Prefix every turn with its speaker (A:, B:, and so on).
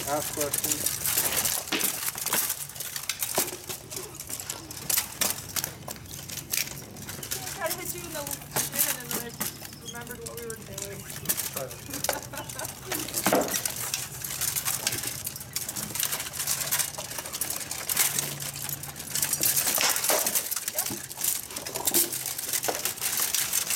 A: Ask questions.
B: I tried to hit you in the shin and then I remembered what we were doing.